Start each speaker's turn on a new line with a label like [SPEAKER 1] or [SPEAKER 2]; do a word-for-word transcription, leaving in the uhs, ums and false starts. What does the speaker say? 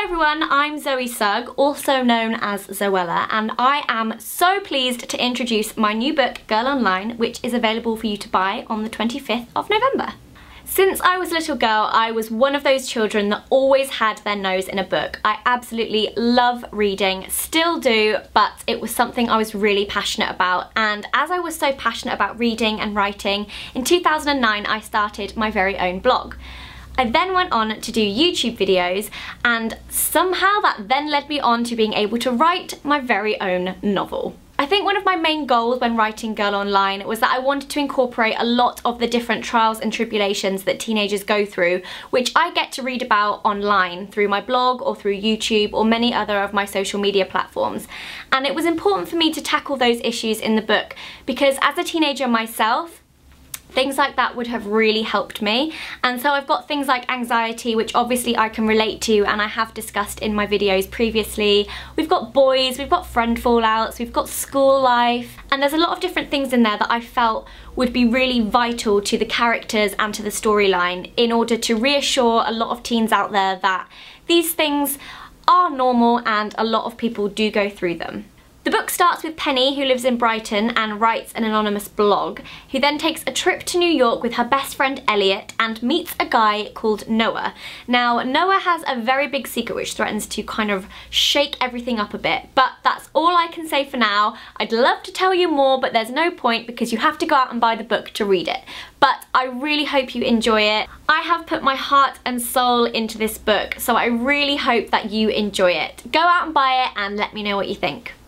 [SPEAKER 1] everyone, I'm Zoe Sugg, also known as Zoella, and I am so pleased to introduce my new book, Girl Online, which is available for you to buy on the twenty-fifth of November. Since I was a little girl, I was one of those children that always had their nose in a book. I absolutely love reading, still do, but it was something I was really passionate about. And as I was so passionate about reading and writing, in two thousand nine I started my very own blog. I then went on to do YouTube videos, and somehow that then led me on to being able to write my very own novel. I think one of my main goals when writing Girl Online was that I wanted to incorporate a lot of the different trials and tribulations that teenagers go through, which I get to read about online through my blog or through YouTube or many other of my social media platforms. And it was important for me to tackle those issues in the book because as a teenager myself, things like that would have really helped me. And so I've got things like anxiety, which obviously I can relate to and I have discussed in my videos previously. We've got boys, we've got friend fallouts, we've got school life, and there's a lot of different things in there that I felt would be really vital to the characters and to the storyline in order to reassure a lot of teens out there that these things are normal and a lot of people do go through them. The book starts with Penny, who lives in Brighton and writes an anonymous blog, who then takes a trip to New York with her best friend Elliot and meets a guy called Noah. Now, Noah has a very big secret which threatens to kind of shake everything up a bit, but that's all I can say for now. I'd love to tell you more, but there's no point because you have to go out and buy the book to read it. But I really hope you enjoy it. I have put my heart and soul into this book, so I really hope that you enjoy it. Go out and buy it and let me know what you think.